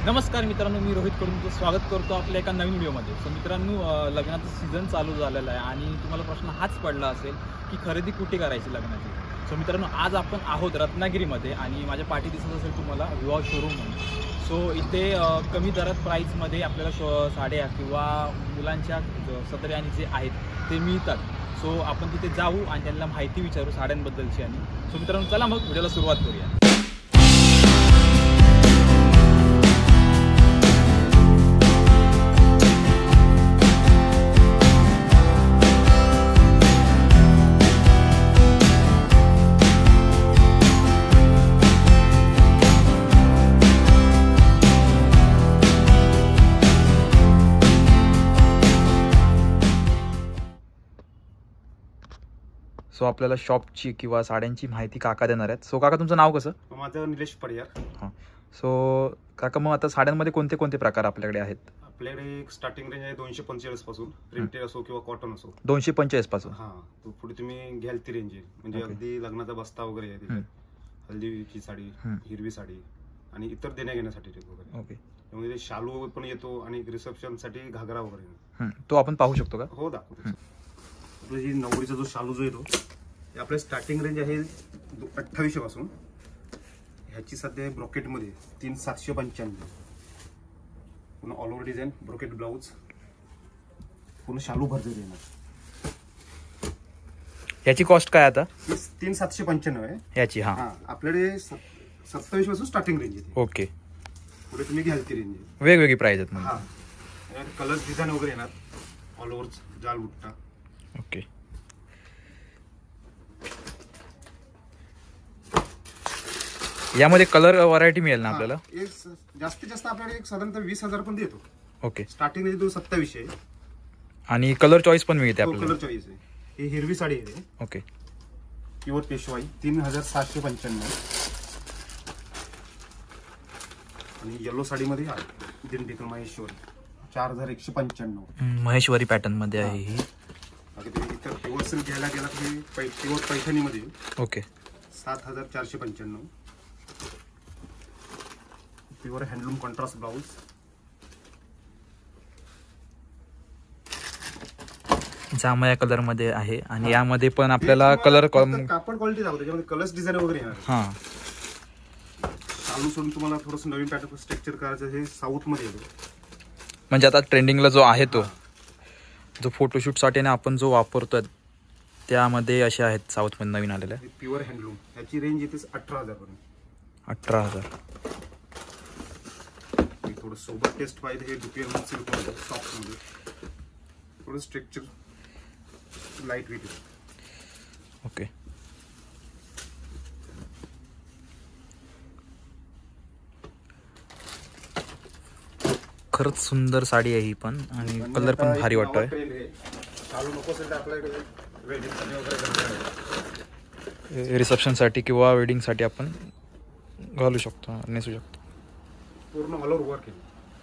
नमस्कार मित्रांनो, मी रोहित कडून तुमचं स्वागत करतो आपल्या एका नवीन व्हिडिओमध्ये. सो मित्रांनो, लग्नाचा सीझन चालू झालेला आहे आणि तुम्हाला प्रश्न हाच पडला असेल की खरेदी कुठे करायची लग्नाची. सो मित्रांनो, आज आपण आहोत रत्नागिरीमध्ये आणि माझ्या पाठी दिसत असेल तुम्हाला विवाह शोरूम म्हणून. सो इथे कमी दरात प्राईसमध्ये आपल्याला साड्या किंवा मुलांच्या सदरे आणि जे आहेत ते मिळतात. सो आपण तिथे जाऊ आणि त्यांना माहिती विचारू साड्यांबद्दलची. आणि सो मित्रांनो, चला मग व्हिडिओला सुरुवात करूया. सो आपल्याला शॉपची किंवा साड्यांची माहिती काका देणार आहेत. सो काका, तुमचं नाव कसं? माझं निलेश पडियार. हां. सो काका, मग आता साड्यांमध्ये कोणते कोणते प्रकार आपल्याकडे आहेत? आपल्याकडे एक स्टार्टिंग रेंज आहे 245 पासून, प्रिंटेड असो किंवा कॉटन असो. 245 पासून? हां. तो पुढे तुम्ही घ्याल ती रेंज आहे, म्हणजे अगदी लग्नाचा बस्ता वगैरे आहे तिथे, हल्दीची साडी, हिरवी साडी आणि इतर देण्या घेण्यासाठी वगैरे. ओके. त्यामध्ये शालू पण येतो आणि रिसेप्शन साठी घागरा वगैरे. तो आपण पाहू शकतो का? हो, दाखवतो. आपला जी नवरीचा जो शालू जो येतो, आपल्या स्टार्टिंग रेंज आहे 2800 पासून. ह्याची सध्या ब्रॉकेटमध्ये 3795. पुन्हा all over design, brocade blouse, पुन्हा शालू भरलेली येणार. याची कॉस्ट काय आता? 3795 आहे याची. हां. आपल्याकडे 2700 पासून स्टार्टिंग रेंज आहे. ओके. पुढे तुम्ही घ्याल ती रेंज आहे. वेगवेगळी प्राइस आहेत म्हणजे? हां. कलर्स डिझाईन वगैरे येणार, ऑल ओव्हर जाल बुट्टा. ओके. यामध्ये कलर व्हरायटी मिळेल ना आपल्याला? जास्तीत जास्त आपल्याकडे एक साधारणतः 20,000 पण देतो. ओके. स्टार्टिंग रेंज 2700 आहे आणि कलर चॉईस पण मिळते आपल्याला? कलर चॉईस आहे. ही हिरवी साडी आहे. ओके. प्युअर पेशवाई 3795. आणि येलो साडीमध्ये दिंडीकर महेश्वरी 4195. महेश्वरी पॅटर्न मध्ये आहे ही. इतर प्युअर सिल्क घ्यायला गेला तर प्युअर पैठणीमध्ये. Okay. 7495. Pure handloom contrast blouse. जांभळ्या कलर मध्ये आहे आणि यामध्ये पण आपल्याला कलर कापड क्वालिटी दाखवतो, त्याच्यामध्ये कलर्स डिझाईन वगैरे येणार. हां. चालू सोडून तुम्हाला थोडंसं नवीन पॅटर्न स्ट्रक्चर करायचं, हे साऊथ मध्ये येतो. म्हणजे आता ट्रेंडिंगला जो आहे तो जो फोटोशूटसाठी ना आपण जो वापरतोय त्यामध्ये असे आहेत साऊथ मध्ये नवीन आलेल्या. Pure handloom. ह्याची रेंज येते 18,000 पर्यंत. 18,000. थोडं सोबत टेस्ट पाहिजे हे डुपियन सिल्क मध्ये, सॉफ्ट मध्ये, थोडं स्ट्रक्चर लाईट वेट. ओके. खरंच सुंदर साडी आहे ही पण आणि कलर पण भारी वाटतोय. रिसेप्शन साठी किंवा वेडिंग साठी आपण घालू शकतो, नेसू शकतो. पूर्ण ऑल ओव्हर वर्क आहे.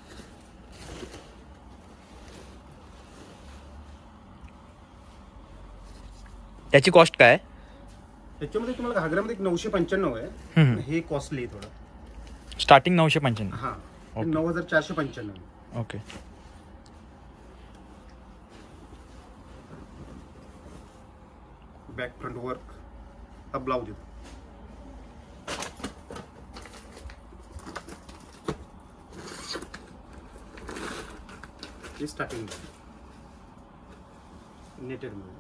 याची कॉस्ट काय आहे? त्याच्यामध्ये तुम्हाला घागऱ्यामध्ये 995 आहे. हे कॉस्टली आहे थोडं. स्टार्टिंग 995. हां. 9495. ओके. Back front work. हा ब्लाऊज येतो. हे स्टार्टिंग नेटेड मध्ये.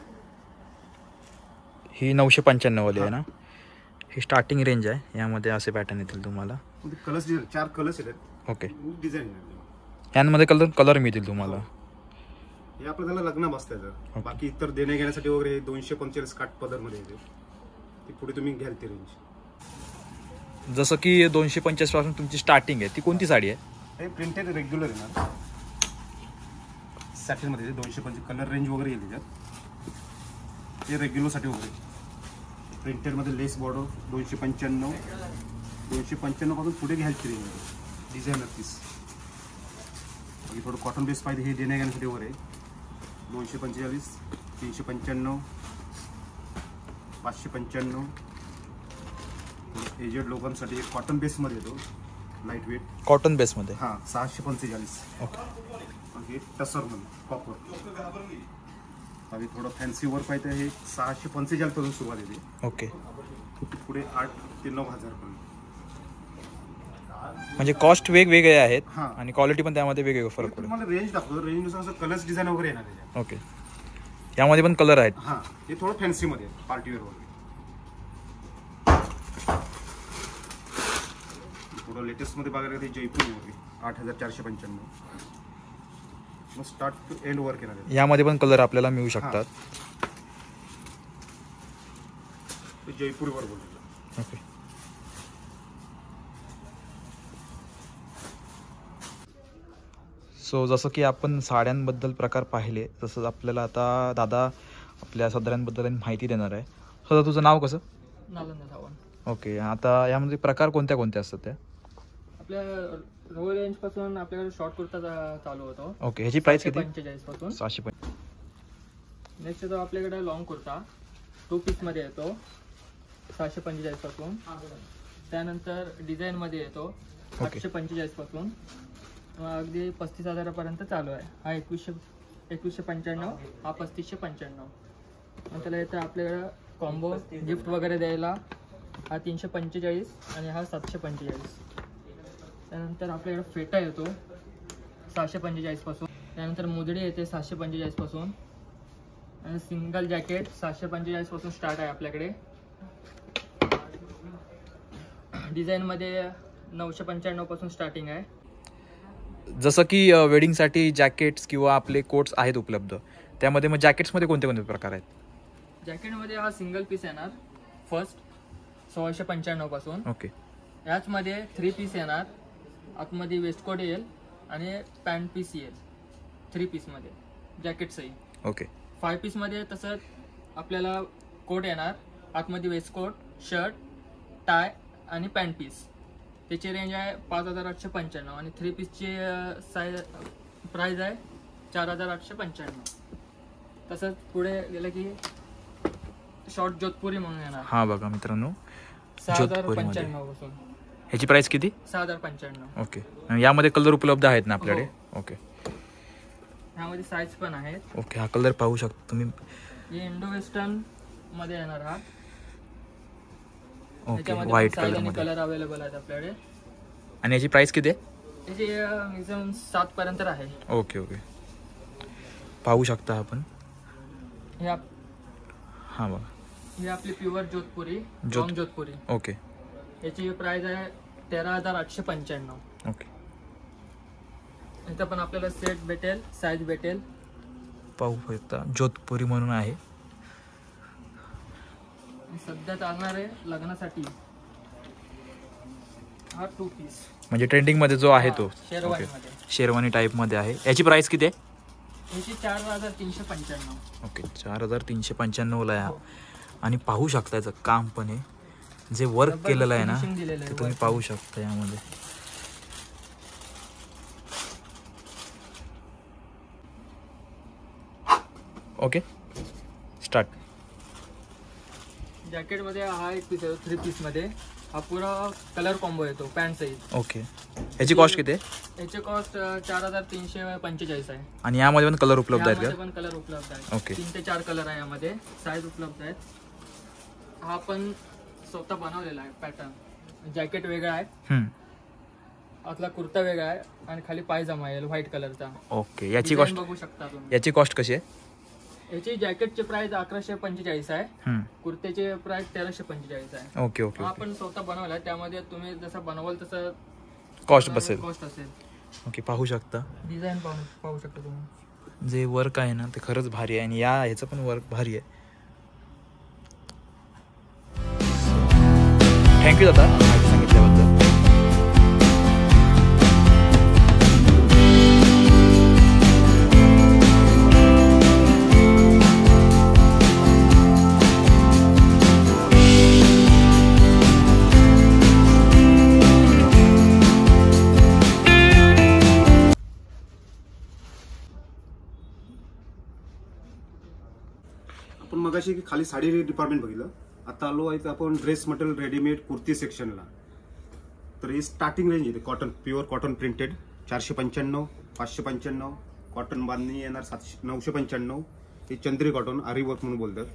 ही 995 वाली आहे ना? ही स्टार्टिंग रेंज आहे. यामध्ये असे पॅटर्न येतील तुम्हाला. कलर्स डिझाईन 4 कलर्स येतात. ओके. डिझाईन यांमध्ये कलर मिळतील तुम्हाला. हे आपलं त्याला लग्न बसतायचं. बाकी इतर देण्या घेण्यासाठी वगैरे 245 काठ पदर मध्ये येते. ती पुढे तुम्ही घ्याल ती रेंज. जसं की 250 पासून तुमची स्टार्टिंग आहे. ती कोणती साडी आहे? हे प्रिंटेड रेग्युलर आहे ना, सॅटिन मध्ये 250 कलर रेंज वगैरे येते त्याच्यात. हे रेग्युलर साठी वगैरे प्रिंटेड मध्ये लेस बॉर्डर 295. 295 पासून पुढे घ्यायची रेंज डिझायनर पीस. थोडं कॉटन बेस पाहिजे हे देण्या घेण्यासाठी वगैरे 245, 395, 595. एजेड लोकांसाठी एक कॉटन बेसमध्ये येतो लाईट वेट. कॉटन बेसमध्ये. हां 645. ओके. हे टसरमध्ये कॉपर. आणि थोडं फॅन्सी वर्क पाहिजे हे 645 पासून सुरुवात येते. ओके. पुढे 8 ते 9,000 पर्यंत. म्हणजे कॉस्ट वेगवेगळे आहेत हां. आणि क्वालिटी पण त्यामध्ये वेगवेगळं फरक पडेल. तुम्हाला रेंज दाखवतो. रेंजनुसार असं कलर्स डिझाईन वगैरे येणार त्याच्यात. ओके. यामध्ये पण कलर आहेत. हां हे थोडं फॅन्सीमध्ये पार्टीवेअर वगैरे. थोडं लेटेस्टमध्ये बघायला ते जयपूर वगैरे 8,495. मग स्टार्ट टू एंड वर्क येणार आहे. यामध्ये पण कलर आपल्याला मिळू शकतात. ते जयपूरवर बोलतो. ओके. सो जसं की आपण साड्यांबद्दल प्रकार पाहिले, तसंच आपल्याला आता दादा आपल्या सदऱ्यांबद्दल माहिती देणार आहे. सदा तुझं नाव कसं? नालंदा सावंत. ओके. आता यामध्ये प्रकार कोणत्या कोणत्या असतात त्या? आपल्या लो रेंज पासून आपल्याकडे शॉर्ट कुर्ता चालू होतो. ओके. ह्याची प्राइस किती? 45 पासून. 650. नेक्स्ट येतो आपल्याकडे लॉंग कुर्ता 2 पीसमध्ये येतो 645 पासून. त्यानंतर डिझाईनमध्ये येतो 845 पासून अगदी 35,000 चालू आहे. हा 2195, हा 3595. नंतर येतं आपल्याकडं कॉम्बो गिफ्ट वगैरे द्यायला हा 345 आणि हा 745. त्यानंतर आपल्याकडे फेटा येतो 645 पासून. त्यानंतर मुदडी येते 645 पासून आणि सिंगल जॅकेट 645 पासून स्टार्ट आहे आपल्याकडे. डिझाईनमध्ये 995 पासून स्टार्टिंग आहे. जसं की वेडिंगसाठी जॅकेट्स किंवा आपले कोट्स आहेत उपलब्ध, त्यामध्ये मग जॅकेट्समध्ये कोणते कोणते प्रकार आहेत? जॅकेटमध्ये हा सिंगल पीस येणार फर्स्ट 1695 पासून. ओके. याचमध्ये 3 पीस येणार. आतमध्ये वेस्टकोट येईल आणि पॅन्ट पीस येईल 3 पीसमध्ये जॅकेटसही. ओके. 5 पीसमध्ये तसंच आपल्याला कोट येणार. आतमध्ये वेस्टकोट, शर्ट, टाय आणि पॅन्ट पीस. त्याची रेंज आहे 5,895 आणि 3 पीसची प्राईज आहे 4,895. तसंच पुढे गेलं की शॉर्ट जोधपुरी म्हणून येणार. हा बघा मित्रांनो, 6,095 पासून. ह्याची प्राइस किती? 6,095. ओके. आणि यामध्ये कलर उपलब्ध आहेत ना आपल्याकडे? ओके. ह्यामध्ये साईज पण आहेत. ओके. हा कलर पाहू शकता तुम्ही. हे इंडो वेस्टर्न मध्ये येणार हा. ओके. व्हाईट कलर मध्ये. कलर अवेलेबल आहेत आपल्याकडे. आणि याची प्राइस किती आहे? याची मॅक्झिमम 7 पर्यंत आहे. ओके. ओके. पाहू शकता आपण. हा बघा. ही आपली प्युअर जोधपुरी, जोधपुरी. ओके. याची प्राइस आहे 13,895. ओके. इथं पण आपल्याला सेट भेटेल, साईज भेटेल. पाहू शकता जोधपुरी म्हणून आहे. सध्या चालणार आहे लग्नासाठी हा 2 पीस. म्हणजे ट्रेंडिंग मध्ये जो आहे तो शेरवानीमध्ये. शेरवानी टाइप मध्ये आहे. याची प्राइस किती आहे? याची 4,395. ओके. 4,395 ला आहे. आणि पाहू शकता याचं काम पण आहे, जे वर्क केलेलं आहे ना ते तुम्ही पाहू शकता यामध्ये. ओके. स्टार्ट. जॅकेटमध्ये हा एक पीस येतो 3 पीसमध्ये. हा पुरा कलर कॉम्बो येतो पॅन्ट सहित. ओके. याची कॉस्ट किती आहे? याची कॉस्ट 4,345 आहे. आणि यामध्ये पण कलर उपलब्ध आहेत यामध्ये का? पण कलर उपलब्ध आहेत. ओके. 3 ते 4 कलर आहे यामध्ये. साईज उपलब्ध आहेत. हा पण स्वतः बनवलेला आहे पॅटर्न. जॅकेट वेगळा आहे, आतला कुर्ता वेगळा आहे आणि खाली पायजामा येईल व्हाईट कलरचा. ओके. याची कॉस्ट बघू शकता तुम्ही. याची कॉस्ट कशी आहे? याची जॅकेटची प्राइस 1145 आहे. कुर्त्याची प्राइस 1345 आहे. ओके. ओके. हा पण स्वतः बनवला आहे. त्यामध्ये तुम्ही जसं बनवाल तसं कॉस्ट बसेल. कॉस्ट असेल. ओके. पाहू शकता डिझाईन पाहू शकता तुम्ही. जे वर्क आहे ना ते खरंच भारी आहे आणि या ह्याचं पण वर्क भारी आहे. थँक्यू दादा माहिती सांगितल्याबद्दल. आपण मगाशी खाली साडी डिपार्टमेंट बघितलं. आता आलो आहे आपण ड्रेस मटेरियल रेडीमेड कुर्ती सेक्शनला. तर ही स्टार्टिंग रेंज येते cotton, pure cotton printed 495, 595, cotton bandhani येणार 995, हे चंद्री कॉटन आरी वर्क म्हणून बोलतात.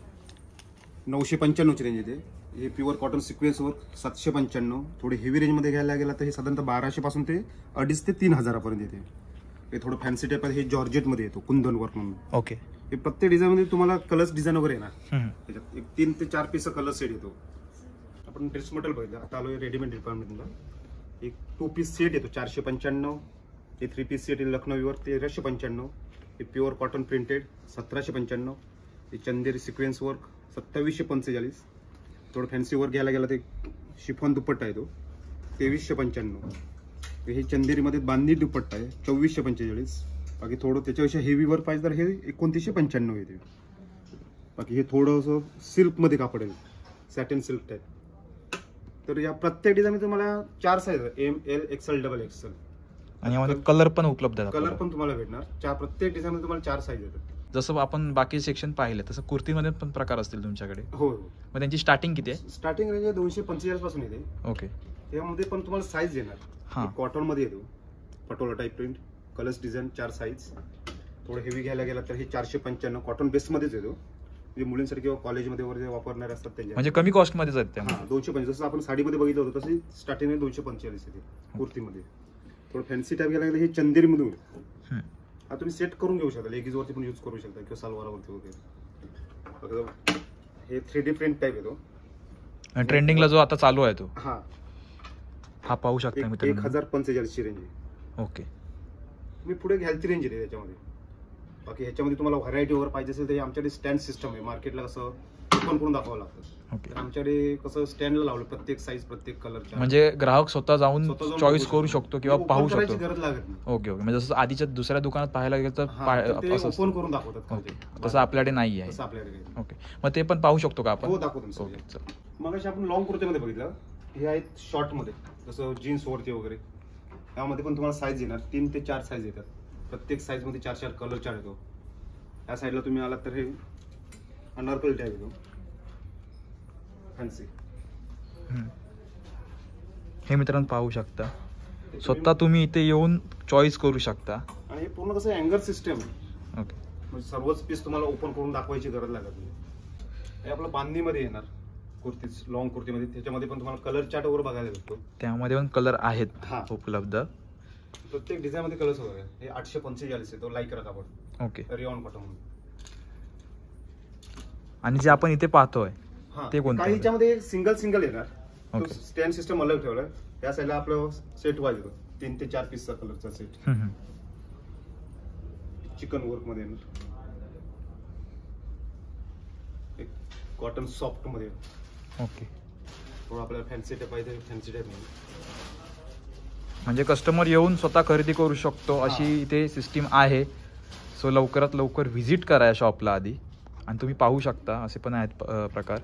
995ची रेंज येते. हे प्युअर कॉटन सिक्वेन्स वर्क 795. थोडी हेवी रेंजमध्ये घ्यायला गेला तर हे साधारणतः 1200 पासून ते 2,500 ते 3,000 पर्यंत येते. हे थोडं फॅन्सी टाईप आहे. हे जॉर्जेटमध्ये येतो, कुंदन वर्क म्हणून. ओके. हे प्रत्येक डिझाईनमध्ये तुम्हाला कलर्स डिझाईन वगैरे येणार. त्याच्यात एक 3 ते 4 पीसचा कलर सेट येतो. आपण ड्रेस मटेरियल बघितलं, आता आलोय रेडीमेड डिपार्टमेंटला. एक 2 पीस सेट येतो 495. हे 3 पीस सेट येईल लखनौवर 1395. हे प्युअर कॉटन प्रिंटेड 1795. हे चंदेरी सिक्वेन्स वर्क 2745. थोडं फॅन्सी वर्क घ्यायला गेला ते शिफॉन दुपट्टा आहे तो 2395. हे चंदेरीमध्ये बांधणी दुपट्टा आहे 2445. बाकी थोडं त्याच्यापेक्षा हेवी वर्क पाहिजे तर हे 2995 येते. बाकी हे थोडंसं सिल्कमध्ये कापड आहे, सॅटिन सिल्क टाईप. तर या प्रत्येक डिझाईन तुम्हाला 4 साईज आहे, ML, XL, XXL. आणि यामध्ये कलर पण उपलब्ध आहेत. कलर पण तुम्हाला भेटणार. प्रत्येक डिझाईन मध्ये तुम्हाला 4 साईज येतात. जसं आपण बाकी सेक्शन पाहिले तसं कुर्तीमध्ये पण प्रकार असतील तुमच्याकडे. हो. मग त्यांची स्टार्टिंग किती आहे? स्टार्टिंग रेंज 245 पासून येते. ओके. त्यामध्ये पण तुम्हाला साईज येणार. कॉटन मध्ये येतो, patola type print, colours design 4 size. थोडं हेवी घ्यायला गेला तर हे 495 कॉटन बेस मध्येच येतो. जे मुलींसाठी किंवा कॉलेजमध्ये वगैरे वापरणारे असतात त्यांच्या, म्हणजे कमी कॉस्ट मध्येच आहेत त्या. 250. जसं आपण साडीमध्ये बघितलं होतं तशी स्टार्टिंग 245 येते कुर्तीमध्ये. थोडं फॅन्सी टाईप घ्यायला गेलं हे चंदेरी मधून. हा तुम्ही सेट करून घेऊ शकता, लेगीज वरती पण यूज करू शकता किंवा सलवारावरती वगैरे. हे 3D प्रिंट टाईप येतो. ट्रेंडिंगला जो आता चालू आहे तो हा पाहू शकता मित्रांनो. 1045 रेंज आहे. ओके. तुम्ही पुढे घ्यायची रेंज आहे त्याच्यामध्ये. बाकी ह्याच्यामध्ये तुम्हाला व्हरायटी वगैरे पाहिजे असेल तर आमच्याकडे स्टँड सिस्टम आहे. मार्केटला कसं ओपन करून दाखवावं लागतं. तर आमच्याकडे कसं स्टँडला लावलं प्रत्येक साईज प्रत्येक कलरच्या. म्हणजे ग्राहक स्वतः जाऊन चॉईस करू शकतो किंवा पाहू शकतो. शकतो. गरज लागत नाही. ओके. म्हणजे जसं आधीच्या दुसऱ्या दुकानात पाहायला गेलं तर ओपन करून दाखवतात. ओके. तसं आपल्याकडे नाही आहे. तसं आपल्याकडे. ओके. मग ते पण पाहू शकतो का आपण? हो, दाखवतो. मग अशी आपण लॉंग कुर्तीमध्ये बघितलं, हे आहेत शॉर्ट मध्ये, जसं जीन्स वरती वगैरे. यामध्ये पण तुम्हाला साईज येणार 3 ते 4 साईज येतात. प्रत्येक साईज मध्ये 4 कलर चार्ट येतो. या साईडला तुम्ही आलात तर हे अनारकली टाईप येतो, फॅन्सी. हे मित्रांनो पाहू शकता, स्वतः तुम्ही इथे येऊन चॉईस करू शकता. आणि हे पूर्ण कसं अँगर सिस्टम आहे. ओके. म्हणजे सर्वच पीस तुम्हाला ओपन करून दाखवायची गरज लागत नाही. हे आपलं बांधणीमध्ये येणार कुर्ती, लॉंग कुर्तीमध्ये. त्याच्यामध्ये पण तुम्हाला कलर चार्ट वगैरे बघायला भेटतो. त्यामध्ये पण कलर आहेत उपलब्ध. प्रत्येक डिझाईन मध्ये कलर्स वगैरे. हे 845 येतो, लाईक करा कापड. ओके. Rayon cotton. आणि जे आपण इथे पाहतोय ते कोणतं? काही ह्याच्यामध्ये सिंगल येणार. तो स्टँड सिस्टम अलग ठेवलाय. या साईडला आपलं सेट वाईज येतो 3 ते 4 पीसचा कलरचा सेट. चिकन वर्क मध्ये येणार. एक कॉटन सॉफ्ट मध्ये. ओके. थोडं आपल्याला फॅन्सी टाईप आहे, फॅन्सी टाईप मध्ये. म्हणजे कस्टमर येऊन स्वतः खरेदी करू शकतो अशी इथे सिस्टीम आहे. सो लवकरात लवकर व्हिजिट करा या शॉपला आधी. आणि तुम्ही पाहू शकता असे पण आहेत प्रकार.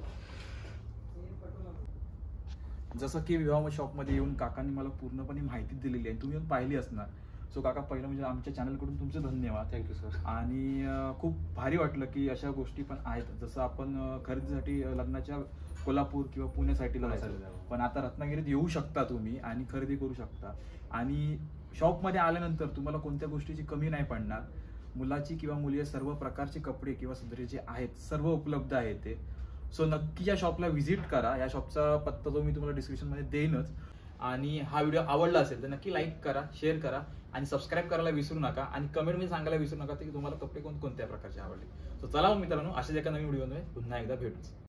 जसं की विवाह शॉपमध्ये येऊन काकांनी मला पूर्णपणे माहिती दिलेली आहे, तुम्ही येऊन पाहिली असणार. सो काका, पहिलं म्हणजे आमच्या चॅनलकडून तुमचे धन्यवाद. Thank you sir. आणि खूप भारी वाटलं की अशा गोष्टी पण आहेत. जसं आपण खरेदीसाठी लग्नाच्या कोल्हापूर किंवा पुण्यासाठी जायचं, पण आता रत्नागिरीत येऊ शकता तुम्ही आणि खरेदी करू शकता. आणि शॉपमध्ये आल्यानंतर तुम्हाला कोणत्या गोष्टीची कमी नाही पडणार. मुलाची किंवा मुली सर्व प्रकारचे कपडे किंवा सदरे जे आहेत सर्व उपलब्ध आहेत ते. सो नक्की या शॉपला व्हिजिट करा. या शॉपचा पत्ता जो मी तुम्हाला डिस्क्रिप्शनमध्ये देईनच. आणि हा व्हिडिओ आवडला असेल तर नक्की लाईक करा, शेअर करा आणि सबस्क्राईब करायला विसरू नका. आणि कमेंटमध्ये सांगायला विसरू नका की तुम्हाला कपडे कोणत्या प्रकारचे आवडले. सो चला मित्रांनो, अशाच एका नवीन व्हिडिओमध्ये पुन्हा एकदा भेटू.